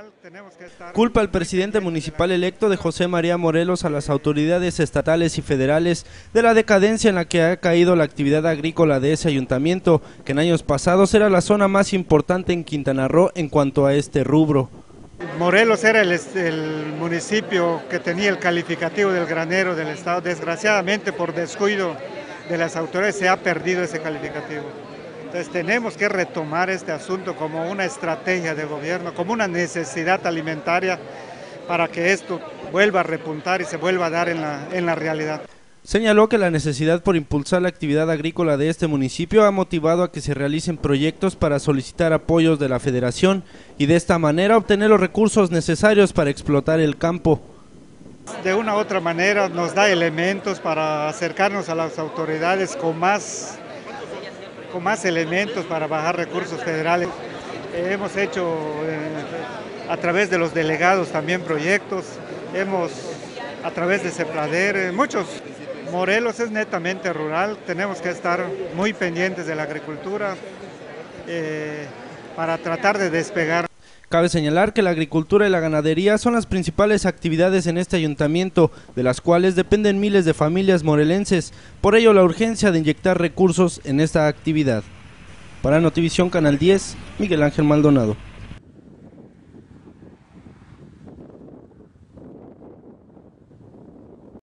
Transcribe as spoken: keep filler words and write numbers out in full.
Culpa al presidente municipal electo de José María Morelos a las autoridades estatales y federales de la decadencia en la que ha caído la actividad agrícola de ese ayuntamiento, que en años pasados era la zona más importante en Quintana Roo en cuanto a este rubro. Morelos era el, el municipio que tenía el calificativo del granero del estado. Desgraciadamente, por descuido de las autoridades, se ha perdido ese calificativo. Entonces tenemos que retomar este asunto como una estrategia de gobierno, como una necesidad alimentaria para que esto vuelva a repuntar y se vuelva a dar en la, en la realidad. Señaló que la necesidad por impulsar la actividad agrícola de este municipio ha motivado a que se realicen proyectos para solicitar apoyos de la federación y de esta manera obtener los recursos necesarios para explotar el campo. De una u otra manera nos da elementos para acercarnos a las autoridades con más, con más elementos para bajar recursos federales. Eh, hemos hecho eh, a través de los delegados también proyectos, hemos a través de CEPLADER, eh, muchos. Morelos es netamente rural, tenemos que estar muy pendientes de la agricultura eh, para tratar de despegar. Cabe señalar que la agricultura y la ganadería son las principales actividades en este ayuntamiento, de las cuales dependen miles de familias morelenses, por ello la urgencia de inyectar recursos en esta actividad. Para Notivisión Canal diez, Miguel Ángel Maldonado.